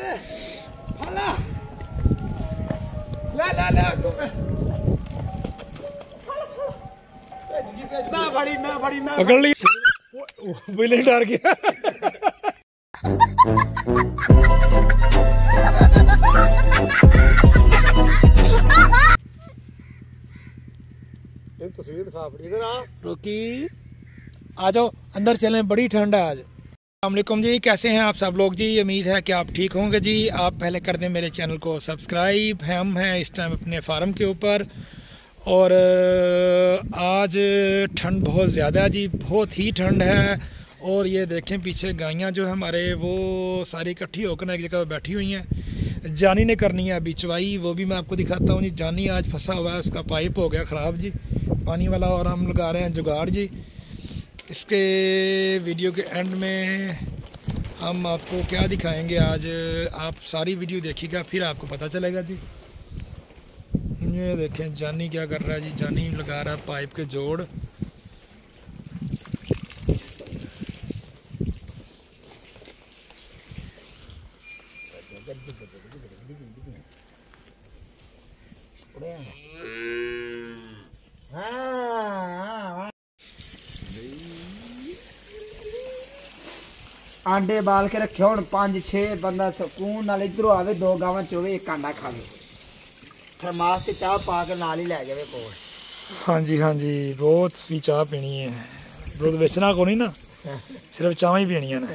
पकड़ ली बिल्ली डर गया। तस्वीर दिखा इधर आ रोकी, आ जाओ अंदर चलें, बड़ी ठंड है आज। अस्सलामुअलैकुम जी, कैसे हैं आप सब लोग जी? उम्मीद है कि आप ठीक होंगे जी। आप पहले कर दें मेरे चैनल को सब्सक्राइब। हम हैं इस टाइम अपने फार्म के ऊपर और आज ठंड बहुत ज़्यादा जी, बहुत ही ठंड है। और ये देखें पीछे गायें जो है हमारे वो सारी इकट्ठी होकर एक जगह बैठी हुई हैं। जानी ने करनी है अभी चवाई, वो भी मैं आपको दिखाता हूँ जी। जानी आज फंसा हुआ है, उसका पाइप हो गया ख़राब जी पानी वाला, और हम लगा रहे हैं जुगाड़ जी। इसके वीडियो के एंड में हम आपको क्या दिखाएंगे आज, आप सारी वीडियो देखिएगा फिर आपको पता चलेगा जी। ये देखें जानी क्या कर रहा है जी, जानी लगा रहा है पाइप के जोड़। आंडे बाल के रखे हो 5-6 बंदा सुकून नाल इधरों आवे, 2 गावां चोवे, 1 आंडा खावे, थर्मास से चाह पा के नाल ही लै जावे कोल। हाँ जी बहुत सी चाह पीनी है, दूध बेचना को नहीं ना, सिर्फ चाह ही पीनी है ना।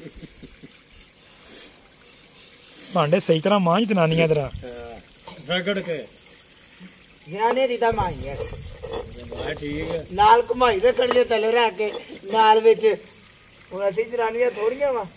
भांडे सही तरह मां ही जनानियां तरह रगड़ के जनाने दी दा माई है ठीक है, नाल घुमाई रखण ले तले रख के नाल विच हुण असीं जनानियां थोड़ियां वा।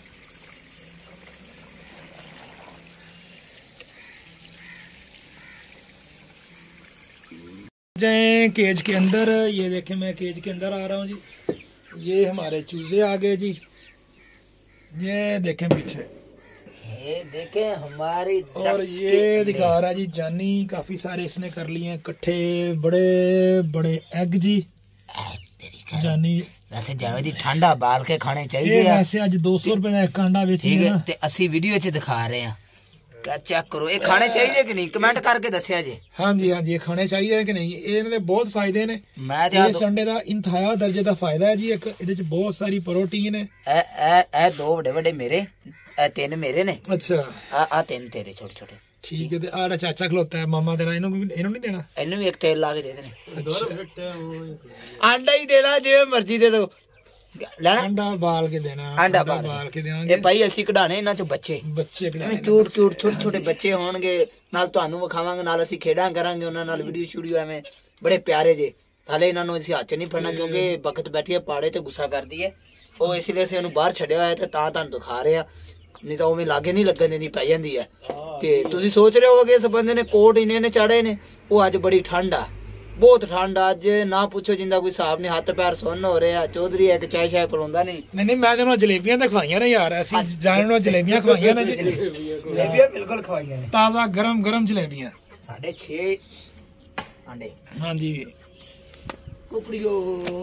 जाए केज के अंदर। ये देखें मैं केज के अंदर आ रहा हूँ जी। ये हमारे चूजे आ गए जी, ये देखें पीछे, ये देखें हमारी और ये दिखा रहा जी जानी, काफी सारे इसने कर लिए हैं इकट्ठे, बड़े बड़े एग जी। जानी वैसे जावे दी ठंडा बाल के खाने चाहिए, वैसे आज 200 रुपए का एक अंडा बेची है ते असी वीडियो च दिखा रहे हैं। क्या चेक करो, ये खाने चाहिए कि नहीं, कमेंट करके दसिया जी। हाँ जी ये खाने चाहिए कि नहीं। इन्हें बहुत फायदे ने, मैं संडे का इंतहा दर्जे का फायदा है जी। एक इहदे च बहुत सारी प्रोटीन है। ए 2 बड़े बड़े मेरे, ए 3 मेरे ने। अच्छा आ 3 तेरे छोटे छोटे। ठीक है, आड़ा चाचा खलोता है मामा तेरा, इन्हों नहीं देना, इन्हों भी एक तेल ला के दे देने। अच्छा अंडा ही देना जो मर्जी दे दो, अंडा बाल के देना, अंडा बाल के देंगे। भाई असी कढ़ाने इन्हां चों बच्चे क्यूट क्यूट छोटे छोटे बच्चे होणगे, नाल तुहानू विखावांगे, नाल असी खेडां करांगे उन्हां नाल, वीडियो शूडियो एवें बड़े प्यारे जे। हाले इन्हां नूं असी हत्थ नहीं फड़ना क्योंकि बखत बैठी है पाड़े ते गुस्सा करदी है, ਉਹ ਇਸ ਲਈ ਅਸੀਂ ਉਹਨੂੰ ਬਾਹਰ ਛੱਡਿਆ ਹੋਇਆ ਤੇ ਤਾਂ ਤੁਹਾਨੂੰ ਦਿਖਾ ਰਹੇ ਆ, ਨਹੀਂ ਤਾਂ ਉਵੇਂ ਲਾਗੇ ਨਹੀਂ ਲੱਗਣ ਦਿੰਦੀ, ਪੈ ਜਾਂਦੀ ਹੈ। ਤੇ ਤੁਸੀਂ ਸੋਚ ਰਹੇ ਹੋਗੇ ਇਸ ਬੰਦੇ ਨੇ ਕੋਟ ਇੰਨੇ ਨੇ ਚਾੜੇ ਨੇ, ਉਹ ਅੱਜ ਬੜੀ ਠੰਡ ਆ, बहुत ठंड अज ना पूछो, जिंदा कोई हिसाब नहीं, हाथ पैर सुन्न हो रहे हैं। चौधरी है कि चाय शाय पिलांदा नहीं मैं तेनों जलेबियां तो खवाइयां ने यार, ऐसी जाने नु जलेबियां खवाइयां ने जी, जलेबियां बिल्कुल खवाइयां ने, ताजा गरम गरम जलेबियां। 6.5 अंडे। हां जी कुकड़ियो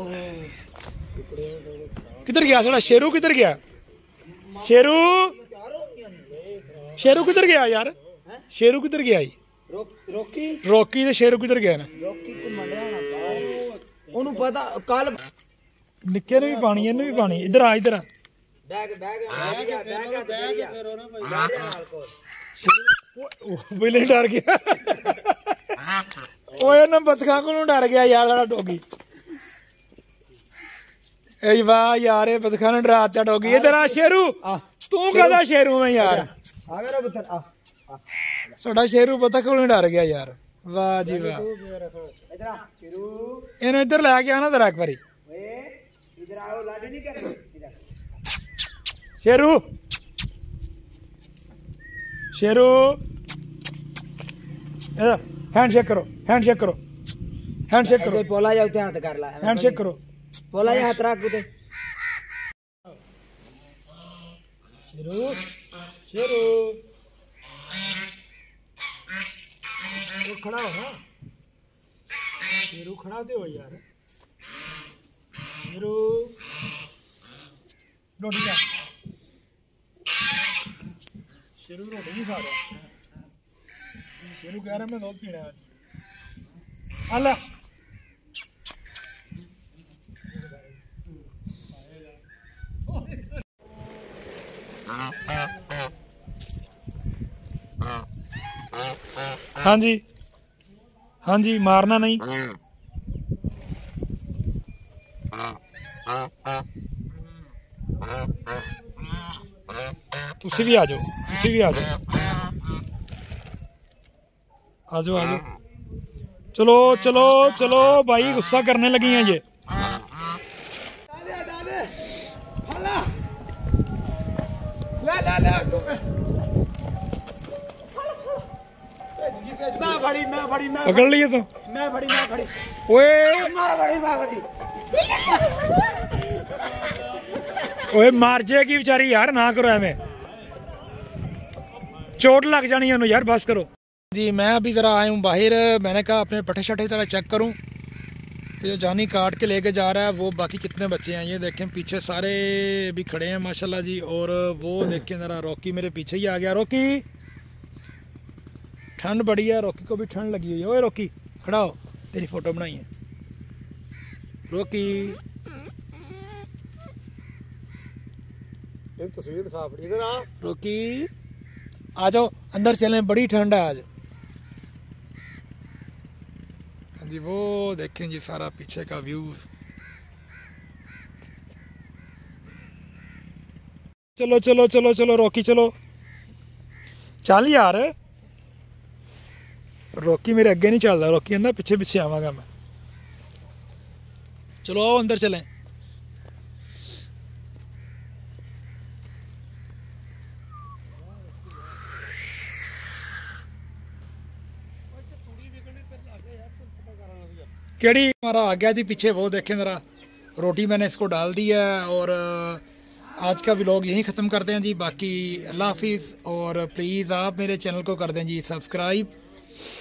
किधर गया साला शेरू, किधर गया शेरू, शेरू किधर गया यार, शेरू किधर गया? रोकी रोकी ते शेरू किधर गया ना? रोकी तो मंडया ना बाहर, ओनू पता कल निक्के ने भी पानी, इन्हें भी पानी। इधर आ, इधर आ, बैग बैग बैग बैग नाल को बिल्ली डर गया। ओए ना बतखा को डर गया यार साडा डोगी। ए वाह यार, ये बतखा ने डराता डोगी। इधर आ शेरू, तू कहदा शेरू में यार, आ मेरा पुत्र आ साडा शेरू बतख को डर गया यार। वाह जी वाह, इन्हें इधर लै के आना जरा एक बारी। शेरू शेरू हैंडशेक करो, हैंडशेक करो, हैंडशेक करो, पोला जा उत्ते हाथ कर ला, हैंडशेक करो, पोला जा हाथ रख उते। शेरू शेरू खड़ा हो ना, शेरू खड़ा दे हो यार, शेरू रोटी खा, शेरू रोटी नहीं खा रहा, शेरू कह रहा मैं दूध पीना है आज। अल्लाह हाँ जी, हाँ जी, मारना नहीं। तुसी भी आ जाओ, तुसी भी आ जाओ, आ जाओ, आ जाओ। चलो चलो चलो भाई, गुस्सा करने लगी हैं ये। पकड़ लिए तो ओए मार जाएगी बेचारी यार, ना करो हमें, चोट लग जानी है यार, बस करो जी। मैं अभी ज़रा आया हूँ बाहर, मैंने कहा अपने पट्टे शट्टे ज़रा चेक करूँ। ये जानी काट के लेके जा रहा है वो, बाकी कितने बच्चे हैं ये देखें, पीछे सारे भी खड़े हैं माशाल्लाह जी। और वो देखें ज़रा, रॉकी मेरे पीछे ही आ गया। रॉकी ठंड बड़ी है, रॉकी को भी ठंड लगी हुई है। ओए रॉकी खड़ा हो, तेरी फ़ोटो बनाई है रॉकी, तस्वीर दिखा अपनी, इधर आ रॉकी, आ जाओ अंदर चलें, बड़ी ठंड है आज। हाँ जी, वो देखें जी सारा पीछे का व्यू। चलो चलो चलो चलो रॉकी चलो, चल यार, रॉकी मेरे अगे नहीं चलता, रॉकी कहता पिछे पिछे आवागा मैं। चलो आओ अंदर चलें। केड़ी हमारा आ गया जी पीछे, वो देखें ज़रा, रोटी मैंने इसको डाल दी है। और आज का व्लॉग यहीं ख़त्म करते हैं जी। बाकी अल्लाह हाफिज़, और प्लीज़ आप मेरे चैनल को कर दें जी सब्सक्राइब।